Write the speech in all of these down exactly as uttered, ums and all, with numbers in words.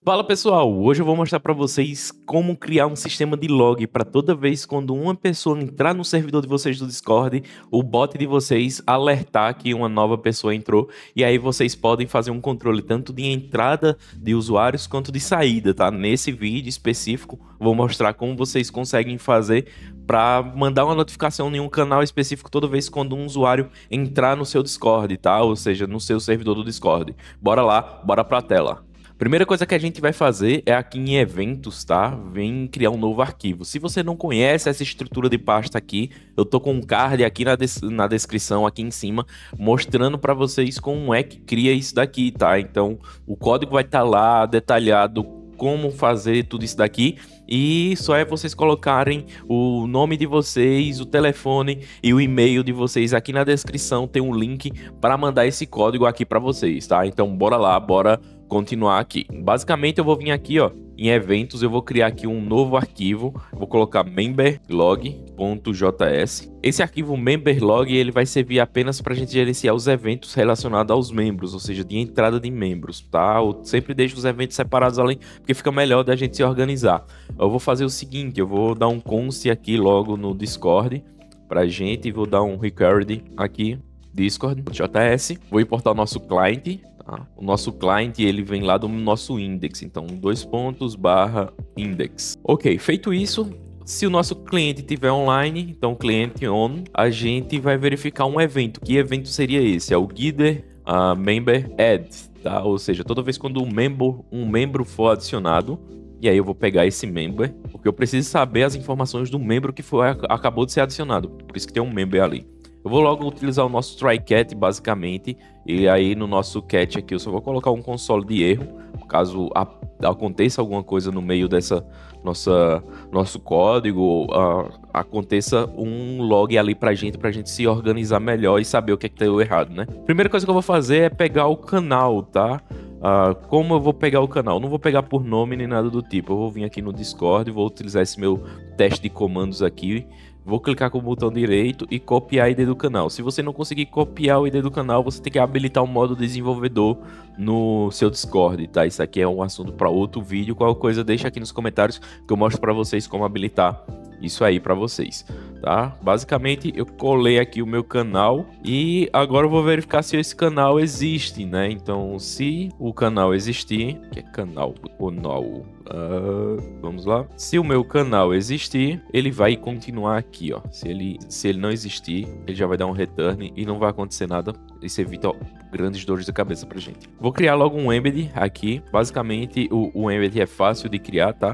Fala pessoal, hoje eu vou mostrar para vocês como criar um sistema de log para toda vez quando uma pessoa entrar no servidor de vocês do Discord, o bot de vocês alertar que uma nova pessoa entrou e aí vocês podem fazer um controle tanto de entrada de usuários quanto de saída, tá? Nesse vídeo específico vou mostrar como vocês conseguem fazer para mandar uma notificação em um canal específico toda vez quando um usuário entrar no seu Discord, tá? Ou seja, no seu servidor do Discord. Bora lá, bora para a tela. Primeira coisa que a gente vai fazer é aqui em eventos, tá? Vem criar um novo arquivo. Se você não conhece essa estrutura de pasta aqui, eu tô com um card aqui na, des na descrição, aqui em cima, mostrando para vocês como é que cria isso daqui, tá? Então, o código vai estar lá detalhado como fazer tudo isso daqui e só é vocês colocarem o nome de vocês, o telefone e o e-mail de vocês aqui na descrição, tem um link para mandar esse código aqui para vocês, tá? Então bora lá, bora continuar aqui. Basicamente eu vou vir aqui, ó, em eventos, eu vou criar aqui um novo arquivo, vou colocar memberlog.js. Esse arquivo memberlog, ele vai servir apenas para a gente gerenciar os eventos relacionados aos membros, ou seja, de entrada de membros, tá? Eu sempre deixo os eventos separados além, porque fica melhor da gente se organizar. Eu vou fazer o seguinte, eu vou dar um const aqui logo no Discord pra gente, vou dar um record aqui, Discord.js, vou importar o nosso client. O nosso client, ele vem lá do nosso index, então dois pontos barra index. Ok, feito isso, se o nosso cliente estiver online, então cliente on, a gente vai verificar um evento. Que evento seria esse? É o Guider uh, Member Add, tá? Ou seja, toda vez quando um membro, um membro for adicionado, e aí eu vou pegar esse member, porque eu preciso saber as informações do membro que foi, acabou de ser adicionado, por isso que tem um member ali. Eu vou logo utilizar o nosso try-cat, basicamente, e aí no nosso cat aqui eu só vou colocar um console de erro, caso a, aconteça alguma coisa no meio dessa nossa nosso código, uh, aconteça um log ali pra gente, pra gente se organizar melhor e saber o que é que deu errado, né? Primeira coisa que eu vou fazer é pegar o canal, tá? Uh, como eu vou pegar o canal? Não vou pegar por nome nem nada do tipo, eu vou vir aqui no Discord, vou utilizar esse meu teste de comandos aqui. Vou clicar com o botão direito e copiar a I D do canal. Se você não conseguir copiar o I D do canal, você tem que habilitar o modo desenvolvedor no seu Discord, tá? Isso aqui é um assunto para outro vídeo. Qualquer coisa deixa aqui nos comentários que eu mostro para vocês como habilitar isso aí para vocês, tá? Basicamente eu colei aqui o meu canal e agora eu vou verificar se esse canal existe, né? Então se o canal existir, que é canal ou não, uh, vamos lá. Se o meu canal existir, ele vai continuar aqui, ó. Se ele, se ele não existir, ele já vai dar um return e não vai acontecer nada. Isso evita, ó, grandes dores de cabeça pra gente. Vou criar logo um embed aqui. Basicamente o, o embed é fácil de criar, tá?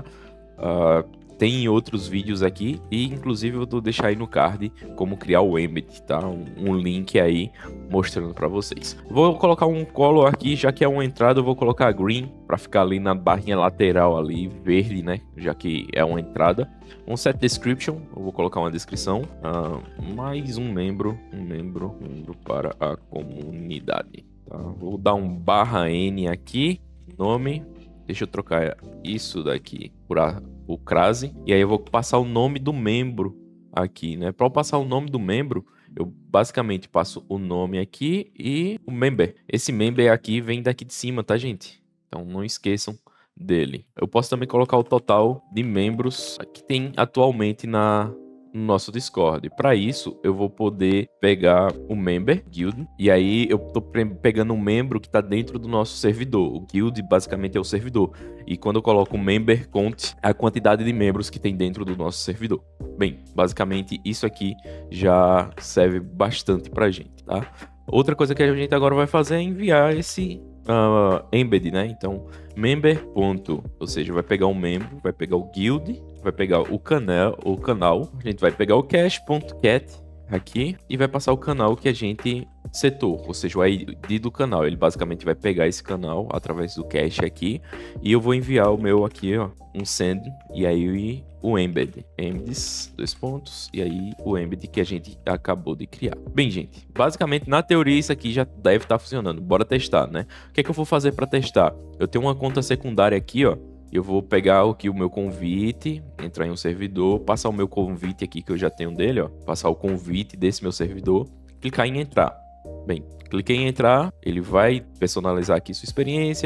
Uh, Tem outros vídeos aqui e inclusive eu vou deixar aí no card como criar o embed, tá? Um, um link aí mostrando para vocês. Vou colocar um color aqui, já que é uma entrada eu vou colocar green para ficar ali na barrinha lateral ali, verde, né? Já que é uma entrada. Um set description, eu vou colocar uma descrição. Uh, mais um membro, um membro, um membro para a comunidade. Tá? Vou dar um barra N aqui, nome. Deixa eu trocar isso daqui por a, o crase. E aí eu vou passar o nome do membro aqui, né? Para eu passar o nome do membro, eu basicamente passo o nome aqui e o member. Esse member aqui vem daqui de cima, tá, gente? Então não esqueçam dele. Eu posso também colocar o total de membros que tem atualmente na... no nosso Discord. Para isso, eu vou poder pegar o member, guild, e aí eu tô pegando um membro que está dentro do nosso servidor. O guild basicamente é o servidor. E quando eu coloco o member count, é a quantidade de membros que tem dentro do nosso servidor. Bem, basicamente isso aqui já serve bastante pra gente, tá? Outra coisa que a gente agora vai fazer é enviar esse uh, embed, né? Então, member ponto, ou seja, vai pegar um membro, vai pegar o guild, vai pegar o canal, o canal, a gente vai pegar o cache.cat aqui e vai passar o canal que a gente setou, ou seja, o I D do canal. Ele basicamente vai pegar esse canal através do cache aqui e eu vou enviar o meu aqui, ó, um send e aí o embed, embeds, dois pontos, e aí o embed que a gente acabou de criar. Bem, gente, basicamente na teoria isso aqui já deve estar funcionando. Bora testar, né? O que é que eu vou fazer para testar? Eu tenho uma conta secundária aqui, ó. Eu vou pegar aqui o meu convite, entrar em um servidor, passar o meu convite aqui que eu já tenho dele, ó, passar o convite desse meu servidor, clicar em entrar. Bem, cliquei em entrar, ele vai personalizar aqui sua experiência,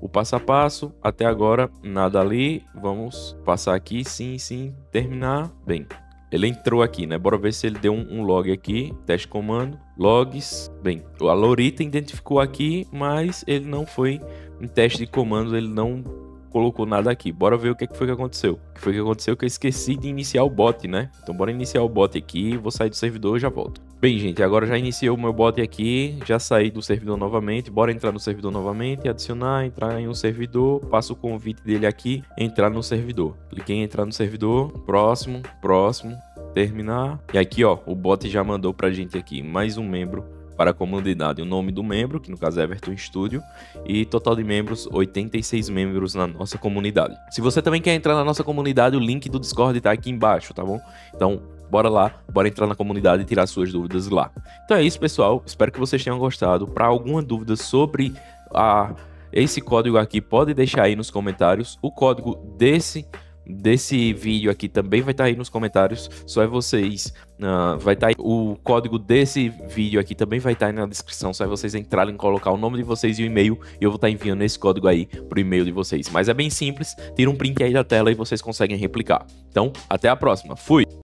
o passo a passo. Até agora, nada ali. Vamos passar aqui, sim, sim, terminar. Bem, ele entrou aqui, né? Bora ver se ele deu um, um log aqui. Teste comando, logs. Bem, a Lorita identificou aqui, mas ele não foi em teste de comandos, ele não colocou nada aqui. Bora ver o que foi que aconteceu. O que foi que aconteceu que eu esqueci de iniciar o bot, né? Então bora iniciar o bot aqui, vou sair do servidor e já volto. Bem, gente, agora já iniciei o meu bot aqui, já saí do servidor novamente, bora entrar no servidor novamente, adicionar, entrar em um servidor, passo o convite dele aqui, entrar no servidor. Cliquei em entrar no servidor, próximo, próximo, terminar. E aqui, ó, o bot já mandou pra gente aqui mais um membro para a comunidade, o nome do membro, que no caso é Everton Studio, e total de membros, oitenta e seis membros na nossa comunidade. Se você também quer entrar na nossa comunidade, o link do Discord tá aqui embaixo, tá bom? Então, bora lá, bora entrar na comunidade e tirar suas dúvidas lá. Então é isso, pessoal, espero que vocês tenham gostado. Para alguma dúvida sobre a, esse código aqui, pode deixar aí nos comentários. O código desse desse vídeo aqui também vai estar aí nos comentários, só é vocês, uh, vai estar aí, o código desse vídeo aqui também vai estar aí na descrição, só é vocês entrarem, colocar o nome de vocês e o e-mail, e eu vou estar enviando esse código aí pro e-mail de vocês, mas é bem simples, tira um print aí da tela e vocês conseguem replicar. Então, até a próxima, fui!